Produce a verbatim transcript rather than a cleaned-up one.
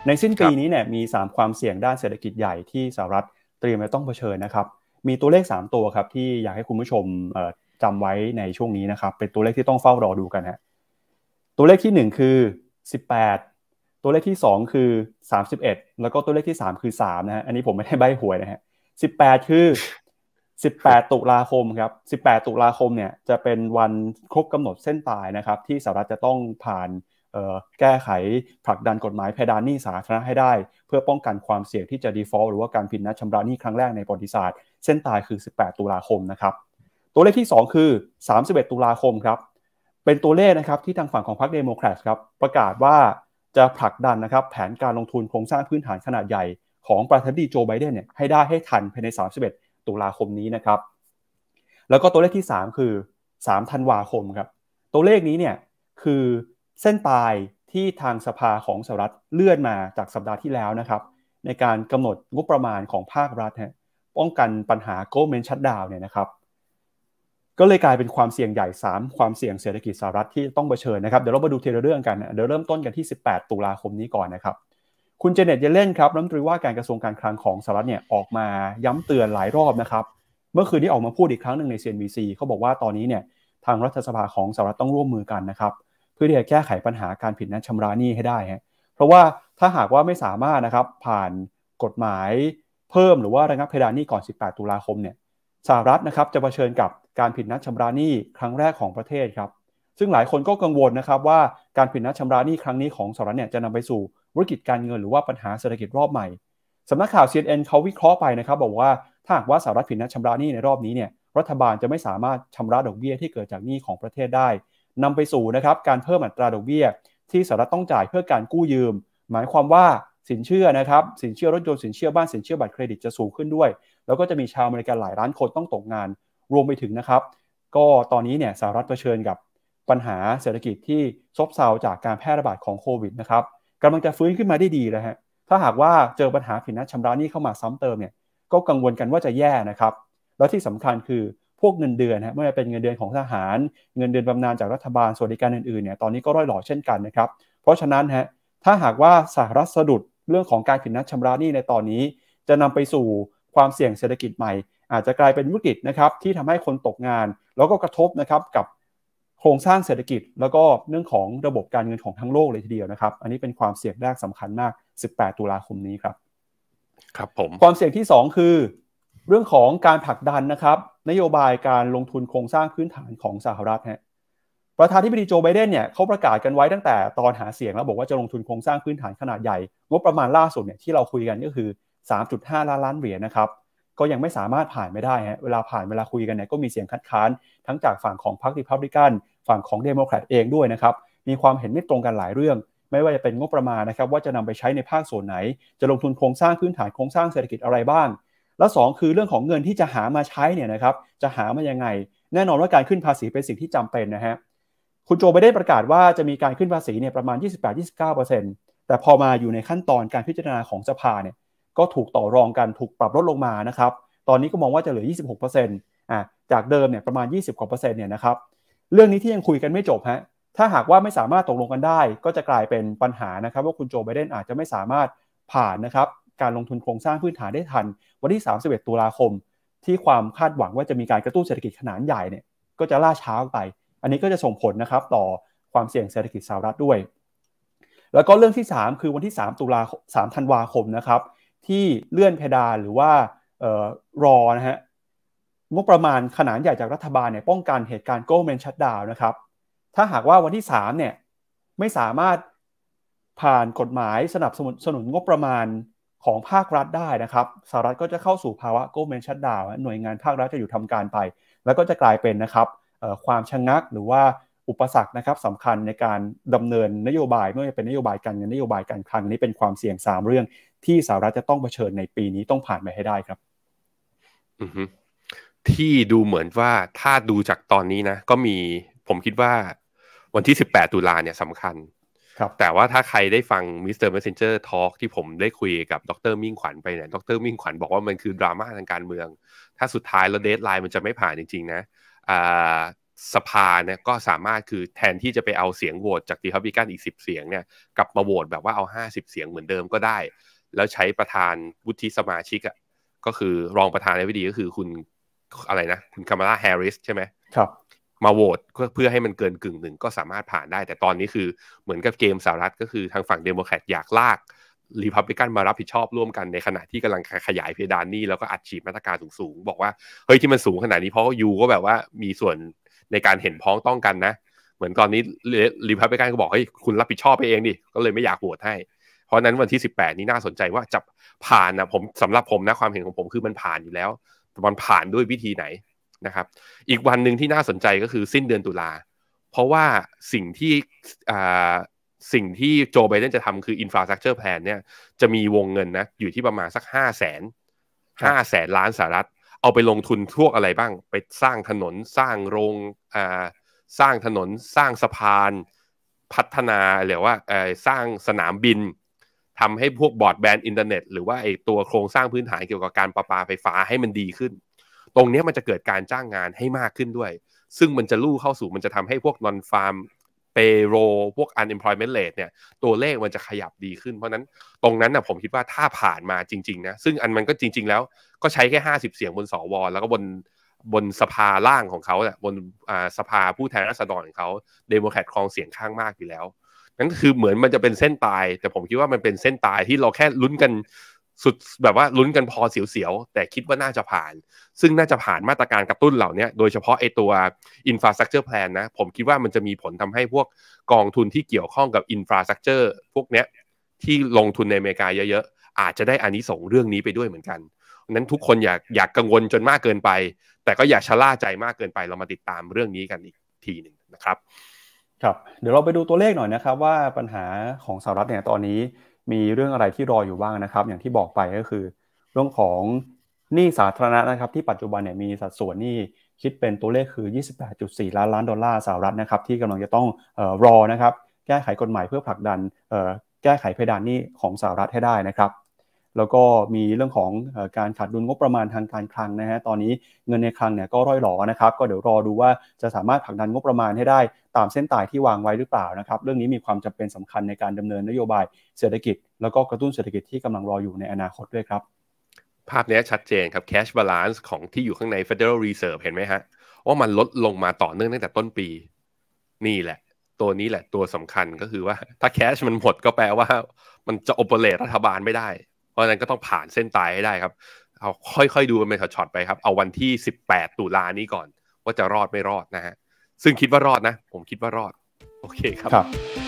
ในสิ้นปีนี้เนี่ยมีสามความเสี่ยงด้านเศรษฐกิจใหญ่ที่สหรัฐเตรียมจะต้องเผชิญนะครับมีตัวเลขสามตัวครับที่อยากให้คุณผู้ชมเอ่อจำไว้ในช่วงนี้นะครับเป็นตัวเลขที่ต้องเฝ้ารอดูกันฮะตัวเลขที่หนึ่งคือสิบแปดตัวเลขที่สองคือสามสิบเอ็ดแล้วก็ตัวเลขที่สามคือสามนะฮะอันนี้ผมไม่ได้ใบ้หวยนะฮะสิบแปดคือสิบแปดตุลาคมครับสิบแปดตุลาคมเนี่ยจะเป็นวันครบกำหนดเส้นตายนะครับที่สหรัฐจะต้องผ่านแก้ไขผลักดันกฎหมายเพดานหนี้สาธารณะให้ได้เพื่อป้องกันความเสี่ยงที่จะ default หรือว่าการผิดนัดชำระหนี้ครั้งแรกในประวัติศาสตร์เส้นตายคือสิบแปดตุลาคมนะครับตัวเลขที่สองคือสามสิบเอ็ดตุลาคมครับเป็นตัวเลขนะครับที่ทางฝั่งของพรรคเดโมแครตครับประกาศว่าจะผลักดันนะครับแผนการลงทุนโครงสร้างพื้นฐานขนาดใหญ่ของประธานาธิบดีโจไบเดนเนี่ยให้ได้ให้ทันภายในสามสิบเอ็ดตุลาคมนี้นะครับแล้วก็ตัวเลขที่สามคือสามธันวาคมครับตัวเลขนี้เนี่ยคือเส้นตายที่ทางสภาของสหรัฐเลื่อนมาจากสัปดาห์ที่แล้วนะครับในการกำหนดงบประมาณของภาครัฐฮะป้องกันปัญหา government shutdown เนี่ยนะครับก็เลยกลายเป็นความเสี่ยงใหญ่สามความเสี่ยงเศรษฐกิจสหรัฐที่ต้องเผชิญนะครับเดี๋ยวเรามาดูทีละเรื่องกันเดี๋ยวเริ่มต้นกันที่สิบแปดตุลาคมนี้ก่อนนะครับคุณเจเน็ตเยเลนครับรัฐมนตรีว่าการกระทรวงการคลังของสหรัฐเนี่ยออกมาย้ำเตือนหลายรอบนะครับเมื่อคืนนี้ออกมาพูดอีกครั้งหนึ่งใน ซี เอ็น บี ซี เขาบอกว่าตอนนี้เนี่ยทางรัฐสภาของสหรัฐต้องร่วมมือกันนะครับเพื่อที่จะแก้ไขปัญหาการผิดนัดชำระหนี้ให้ได้ฮะเพราะว่าถ้าหากว่าไม่สามารถนะครับผ่านกฎหมายเพิ่มหรือว่าระงับเพดานหนี้ก่อนสิบแปดตุลาคมเนี่ยสหรัฐนะครับจะเผชิญกับการผิดนัดชำระหนี้ครั้งแรกของประเทศครับซึ่งหลายคนก็กังวลนะครับว่าการผิดนัดชำระหนี้ครั้งนี้ของสหรัฐเนี่ยจะนำไปสู่วิกฤตการเงินหรือว่าปัญหาเศรษฐกิจรอบใหม่สำนักข่าว ซี เอ็น เอ็น เขาวิเคราะห์ไปนะครับบอกว่าถ้าหากว่าสหรัฐผิดนัดชำระหนี้ในรอบนี้เนี่ยรัฐบาลจะไม่สามารถชำระดอกเบี้ยที่เกิดจากหนี้ของประเทศได้นำไปสู่นะครับการเพิ่มอัตราดอกเบี้ยที่สหรัฐต้องจ่ายเพื่อการกู้ยืมหมายความว่าสินเชื่อนะครับสินเชื่อรถยนต์สินเชื่อบ้านสินเชื่อบัตรเครดิตจะสูงขึ้นด้วยแล้วก็จะมีชาวอเมริกันหลายล้านคนต้องตกงานรวมไปถึงนะครับก็ตอนนี้เนี่ยสหรัฐเผชิญกับปัญหาเศรษฐกิจที่ซบเซาจากการแพร่ระบาดของโควิดนะครับกำลังจะฟื้นขึ้นมาได้ดีเลยฮะถ้าหากว่าเจอปัญหาผิดนัดชำระหนี้เข้ามาซ้ำเติมเนี่ยก็กังวลกันว่าจะแย่นะครับแล้วที่สำคัญคือพวกเงินเดือนฮะไม่ว่าเป็นเงินเดือนของทหารเงินเดือนบำนาญจากรัฐบาลสวัสดิการอื่นๆเนี่ยตอนนี้ก็ร่อยหล่อเช่นกันนะครับเพราะฉะนั้นฮะถ้าหากว่าสหรัฐสะดุดเรื่องของการผิดนัดชำระหนี้ในตอนนี้จะนำไปสู่ความเสี่ยงเศรษฐกิจใหม่อาจจะกลายเป็นวิกฤตนะครับที่ทำให้คนตกงานแล้วก็กระทบนะครับกับโครงสร้างเศรษฐกิจแล้วก็เรื่องของระบบการเงินของทั้งโลกเลยทีเดียวนะครับอันนี้เป็นความเสี่ยงแรกสำคัญมากสิบแปดตุลาคมนี้ครับครับผมความเสี่ยงที่สองคือเรื่องของการผลักดันนะครับนโยบายการลงทุนโครงสร้างพื้นฐานของสหรัฐฮะประธานาธิบดีโจไบเดนเนี่ยเขาประกาศกันไว้ตั้งแต่ตอนหาเสียงแล้วบอกว่าจะลงทุนโครงสร้างพื้นฐานขนาดใหญ่งบประมาณล่าสุดเนี่ยที่เราคุยกันก็คือ สามจุดห้า ล้านล้านเหรียญนะครับก็ยังไม่สามารถผ่านไม่ได้ฮะเวลาผ่านเวลาคุยกันเนี่ยก็มีเสียงคัดค้านทั้งจากฝั่งของพรรครีพับลิกันฝั่งของเดโมแครตเองด้วยนะครับมีความเห็นไม่ตรงกันหลายเรื่องไม่ว่าจะเป็นงบประมาณนะครับว่าจะนำไปใช้ในภาคส่วนไหนจะลงทุนโครงสร้างพื้นฐานโครงสร้างเศรษฐกิจอะไรบ้างแล้วสองคือเรื่องของเงินที่จะหามาใช้เนี่ยนะครับจะหามายังไงแน่นอนว่าการขึ้นภาษีเป็นสิ่งที่จำเป็นนะฮะคุณโจไบเดนประกาศว่าจะมีการขึ้นภาษีเนี่ยประมาณ ยี่สิบแปดถึงยี่สิบเก้าเปอร์เซ็นต์ แต่พอมาอยู่ในขั้นตอนการพิจารณาของสภาเนี่ยก็ถูกต่อรองกันถูกปรับลดลงมานะครับตอนนี้ก็มองว่าจะเหลือ ยี่สิบหกเปอร์เซ็นต์ อ่ะจากเดิมเนี่ยประมาณยี่สิบกว่าเปอร์เซ็นต์เนี่ยนะครับเรื่องนี้ที่ยังคุยกันไม่จบฮะถ้าหากว่าไม่สามารถตกลงกันได้ก็จะกลายเป็นปัญหานะครับว่าคุณโจไบเดนอาจจะไม่สามารถผ่านนะครับการลงทุนโครงสร้างพื้นฐานได้ทันวันที่สามสิบเอ็ดตุลาคมที่ความคาดหวังว่าจะมีการกระตุ้นเศรษฐกิจขนาดใหญ่เนี่ยก็จะล่าช้าไปอันนี้ก็จะส่งผลนะครับต่อความเสี่ยงเศรษฐกิจสหรัฐด้วยแล้วก็เรื่องที่สามคือวันที่สามตุลาสามธันวาคมนะครับที่เลื่อนเพดานหรือว่าเอ่อรอนะฮะงบประมาณขนาดใหญ่จากรัฐบาลเนี่ยป้องกันเหตุการณ์ government shutdown นะครับถ้าหากว่าวันที่สามเนี่ยไม่สามารถผ่านกฎหมายสนับสนุนงบประมาณของภาครัฐได้นะครับสหรัฐก็จะเข้าสู่ภาวะ government shutdown หน่วยงานภาครัฐจะอยู่ทำการไปแล้วก็จะกลายเป็นนะครับความชะงักหรือว่าอุปสรรคนะครับสำคัญในการดำเนินนโยบายไม่ว่าจะเป็นนโยบายการเงินนโยบายการคลังนี้เป็นความเสี่ยงสามเรื่องที่สหรัฐจะต้องเผชิญในปีนี้ต้องผ่านไปให้ได้ครับอือฮึที่ดูเหมือนว่าถ้าดูจากตอนนี้นะก็มีผมคิดว่าวันที่สิบแปดตุลาเนี่ยสำคัญครับแต่ว่าถ้าใครได้ฟัง มิสเตอร์ Messenger Talk ที่ผมได้คุยกับดร.มิ่งขวัญไปเนี่ยดร.มิ่งขวัญบอกว่ามันคือดราม่าทางการเมืองถ้าสุดท้ายแล้วเดดไลน์มันจะไม่ผ่านจริงๆนะอ่าสภาเนี่ยก็สามารถคือแทนที่จะไปเอาเสียงโหวตจากรีพับลิกันอีกสิบเสียงเนี่ยกลับมาโหวตแบบว่าเอาห้าสิบเสียงเหมือนเดิมก็ได้แล้วใช้ประธานวุฒิสมาชิกอ่ะก็คือรองประธานาธิบดีก็คือคุณอะไรนะคุณคามาลาแฮร์ริสใช่ไหมครับมาโหวตเพื่อให้มันเกินกึ่งหนึ่งก็สามารถผ่านได้แต่ตอนนี้คือเหมือนกับเกมสหรัฐก็คือทางฝั่งเดโมแครตอยากลากรีพับลิกันมารับผิดชอบร่วมกันในขณะที่กำลังขยายเพดานหนี้แล้วก็อัดฉีดมาตรการสูงๆบอกว่าเฮ้ยที่มันสูงขนาดนี้เพราะยูก็แบบว่ามีส่วนในการเห็นพ้องต้องกันนะเหมือนตอนนี้รีพับลิกันก็บอกเฮ้ยคุณรับผิดชอบไปเองดิก็เลยไม่อยากโหวตให้เพราะนั้นวันที่สิบแปดนี้น่าสนใจว่าจะผ่านนะผมสำหรับผมนะความเห็นของผมคือมันผ่านอยู่แล้วมันผ่านด้วยวิธีไหนนะครับอีกวันหนึ่งที่น่าสนใจก็คือสิ้นเดือนตุลาเพราะว่าสิ่งที่สิ่งที่โจไบเดนจะทำคือ infrastructure plan เนี่ยจะมีวงเงินนะอยู่ที่ประมาณสักห้าแสนห้าแสนล้านสหรัฐเอาไปลงทุนพวกอะไรบ้างไปสร้างถนนสร้างโรงอ่าสร้างถนนสร้างสะพานพัฒนาหรือว่าสร้างสนามบินทำให้พวกบรอดแบนด์อินเทอร์เน็ตหรือว่าไอตัวโครงสร้างพื้นฐานเกี่ยวกับการประปาไฟฟ้าให้มันดีขึ้นตรงนี้มันจะเกิดการจ้างงานให้มากขึ้นด้วยซึ่งมันจะลู่เข้าสู่มันจะทำให้พวก non farm payroll พวก unemployment rate เนี่ยตัวเลขมันจะขยับดีขึ้นเพราะนั้นตรงนั้นนะผมคิดว่าถ้าผ่านมาจริงๆนะซึ่งอันมันก็จริงๆแล้วก็ใช้แค่ห้าสิบเสียงบนสวแล้วก็บนบนสภาล่างของเขาแหละบนอ่าสภาผู้แทนราษฎรของเขาเดโมแครตครองเสียงข้างมากอยู่แล้วนั่นคือเหมือนมันจะเป็นเส้นตายแต่ผมคิดว่ามันเป็นเส้นตายที่เราแค่ลุ้นกันสุดแบบว่าลุ้นกันพอเสียวๆแต่คิดว่าน่าจะผ่านซึ่งน่าจะผ่านมาตรการกระตุ้นเหล่านี้โดยเฉพาะไอ้ตัว infrastructure plan นะผมคิดว่ามันจะมีผลทำให้พวกกองทุนที่เกี่ยวข้องกับ infrastructure พวกเนี้ยที่ลงทุนในอเมริกาเยอะๆอาจจะได้อานิสงส์เรื่องนี้ไปด้วยเหมือนกันนั้นทุกคนอยากอยากกังวลจนมากเกินไปแต่ก็อย่าชะล่าใจมากเกินไปเรามาติดตามเรื่องนี้กันอีกทีหนึ่งนะครับครับเดี๋ยวเราไปดูตัวเลขหน่อยนะครับว่าปัญหาของสหรัฐเนี่ยตอนนี้มีเรื่องอะไรที่รออยู่บ้างนะครับอย่างที่บอกไปก็คือเรื่องของหนี้สาธารณะนะครับที่ปัจจุบันเนี่ยมีสัดส่วนหนี้คิดเป็นตัวเลขคือ ยี่สิบแปดจุดสี่ ล้านล้านดอลลาร์สหรัฐนะครับที่กำลังจะต้องเอ่อรอนะครับแก้ไขกฎหมายเพื่อผลักดันเอ่อแก้ไขเพดานหนี้ของสหรัฐให้ได้นะครับแล้วก็มีเรื่องของเอ่อการขาดดุลงบประมาณทางการคลังนะฮะตอนนี้เงินในคลังเนี่ยก็ร่อยหรอนะครับก็เดี๋ยวรอดูว่าจะสามารถผลักดันงบประมาณให้ได้ตามเส้นตายที่วางไว้หรือเปล่านะครับเรื่องนี้มีความจำเป็นสำคัญในการดำเนินนโยบายเศรษฐกิจแล้วก็กระตุ้นเศรษฐกิจที่กำลังรออยู่ในอนาคตด้วยครับภาพนี้ชัดเจนครับ cash balance ของที่อยู่ข้างใน Federal Reserve เห็นไหมฮะว่ามันลดลงมาต่อเนื่องตั้งแต่ต้นปีนี่แหละตัวนี้แหละตัวสำคัญก็คือว่าถ้า cash มันหมดก็แปลว่ามันจะ operate รัฐบาลไม่ได้เพราะฉะนั้นก็ต้องผ่านเส้นตายให้ได้ครับเอาค่อยๆดูเป็นช็อตๆไปครับเอาวันที่สิบแปดตุลานี้ก่อนว่าจะรอดไม่รอดนะฮะซึ่งคิดว่ารอดนะผมคิดว่ารอดโอเคครับ